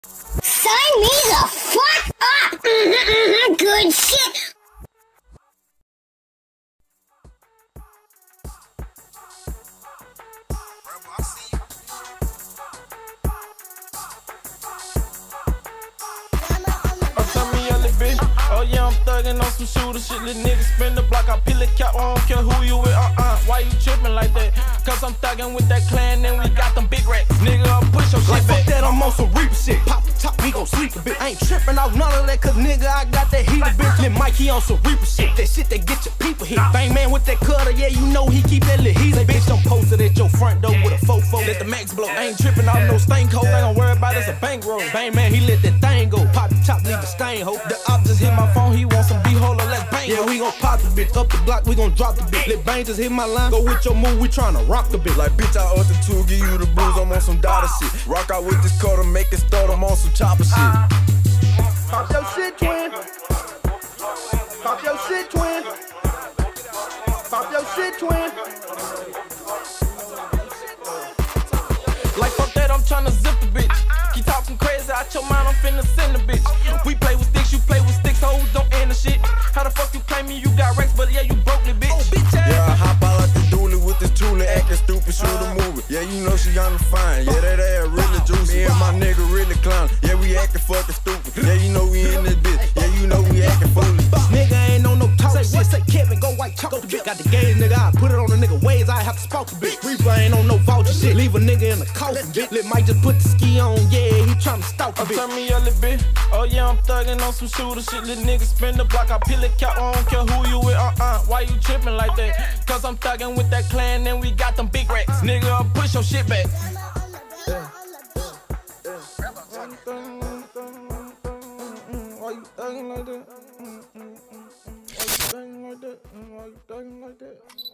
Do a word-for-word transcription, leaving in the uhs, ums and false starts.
Sign me the fuck up! Mm-hmm, good shit! Oh yeah, I'm thuggin' on some shooter shit. Little niggas spin the block, I peel the cap, I don't care who you with, uh-uh. Why you trippin' like that? Cause I'm thuggin' with that clan and we got them big racks. Nigga, I'll push your like shit back. Fuck that, I'm on some Reaper shit. Pop the top, we gon' sleep a bit. I ain't trippin' off none of that, cause nigga, I got that heater, bitch. Lil' Mike, he on some Reaper shit. That shit that get your people hit. Bang man with that cutter, yeah, you know he keep that little heater, bitch. I'm posted at your front door with a fofo. Let the max blow. I ain't trippin' off no stain coat. Ain't gon' worry about it's a bankroll. Bang man, he let that thing go. Pop the top, leave the stain, ho. The op just hit my phone, he want some B-hole or let's bang. Yeah, we gon' pop the bitch. Up the block, we gon' drop the bitch. Let Bang just hit my line. Go with your move, we tryna rock the bitch. Like bitch, I up the two, give you the blues. I'm on some Dada shit. Rock out with this cutter, make it start. I'm on some chopper shit. Pop your shit, twin. Pop your shit, twin. Pop your shit, twin. Like fuck that, I'm tryna zip the bitch. Keep talking crazy out your mind, I'm finna send the bitch. We play with sticks, you play with sticks, hoes don't end the shit. How the fuck you claim me? You got racks, but yeah, you broke me, bitch. Oh, bitch ass. Yeah, I hop out like the dually with this toolie, acting stupid, shoot a movie. Yeah, you know she on the fine. Yeah, that ass really juicy. Me and my nigga really clownin'. Yeah, we acting fucking stupid. Yeah, you know we in this bitch. Yeah, you know we acting foolish. Nigga ain't on no talk say shit. Say Kevin, go white chalk the bitch. Got the gaze, nigga. I put it on the nigga ways. I have to spark the bitch. Reaper ain't on no vulture shit. Leave a nigga in the coffin, bitch. Let Mike just put the ski on. Yeah, he tryna stalk the bitch. Turn me a little bit. Oh yeah, I'm thuggin' on some shooter shit. Little niggas spin the block, I peel the cap, I don't care who you with, uh-uh. Why you trippin' like that? Cause I'm thuggin' with that clan and we got them big racks. Nigga, I'll push your shit back. Yeah. Yeah. Why you thuggin' like that? Why you thuggin' like that? Why you thuggin' like that?